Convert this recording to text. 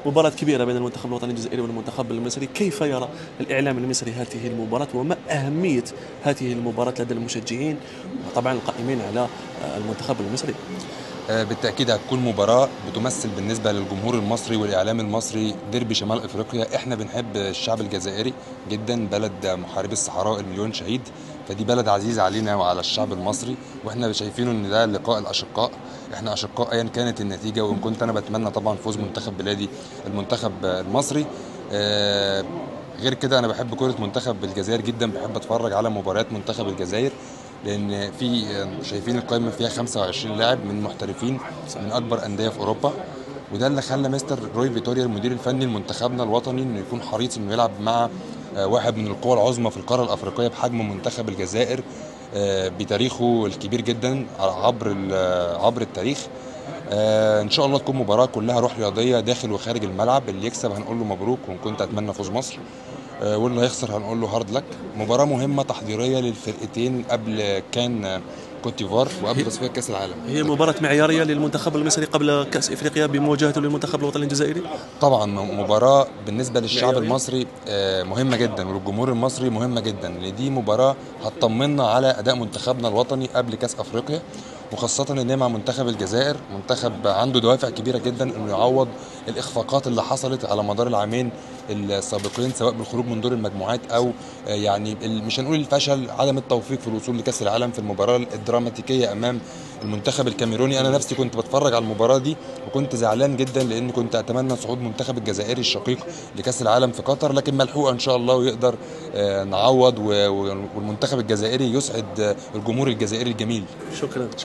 مباراة كبيرة بين المنتخب الوطني الجزائري والمنتخب المصري. كيف يرى الإعلام المصري هذه المباراة، وما أهمية هذه المباراة لدى المشجعين وطبعا القائمين على المنتخب المصري؟ بالتأكيد هتكون مباراة بتمثل بالنسبة للجمهور المصري والإعلام المصري ديربي شمال أفريقيا. احنا بنحب الشعب الجزائري جدا، بلد محاربي الصحراء المليون شهيد، فدي بلد عزيزة علينا وعلى الشعب المصري، واحنا شايفينه ان ده لقاء الأشقاء. احنا أشقاء ايا كانت النتيجة، وان كنت انا بتمنى طبعا فوز منتخب بلادي المنتخب المصري. آه، غير كده انا بحب كرة منتخب الجزائر جدا، بحب اتفرج على مباريات منتخب الجزائر، لان في شايفين القائمه فيها 25 لاعب من محترفين من اكبر انديه في اوروبا. وده اللي خلى مستر روي فيتوريا المدير الفني لمنتخبنا الوطني انه يكون حريص انه يلعب مع واحد من القوى العظمى في القاره الافريقيه بحجم منتخب الجزائر، بتاريخه الكبير جدا عبر التاريخ. ان شاء الله تكون مباراه كلها روح رياضيه داخل وخارج الملعب. اللي يكسب هنقول له مبروك وان كنت اتمنى فوز مصر، واللي هيخسر هنقول له هارد لك. مباراه مهمه تحضيريه للفرقتين قبل كان كوت ديفوار وقبل تصفيات كاس العالم. هي مباراة معيارية للمنتخب المصري قبل كأس إفريقيا بمواجهته للمنتخب الوطني الجزائري. طبعا مباراه بالنسبه للشعب معيارية. المصري مهمه جدا، وللجمهور المصري مهمه جدا، لان دي مباراه هتطمنا على اداء منتخبنا الوطني قبل كاس افريقيا، وخاصه ان هي مع منتخب الجزائر، منتخب عنده دوافع كبيره جدا انه يعوض الاخفاقات اللي حصلت على مدار العامين السابقين، سواء بالخروج من دور المجموعات او يعني مش هنقول الفشل، عدم التوفيق في الوصول لكاس العالم في المباراه الدراماتيكيه امام المنتخب الكاميروني. انا نفسي كنت بتفرج على المباراه دي وكنت زعلان جدا، لان كنت اتمنى صعود منتخب الجزائري الشقيق لكاس العالم في قطر، لكن ملحوقه ان شاء الله ويقدر نعوض، والمنتخب الجزائري يسعد الجمهور الجزائري الجميل. شكرا.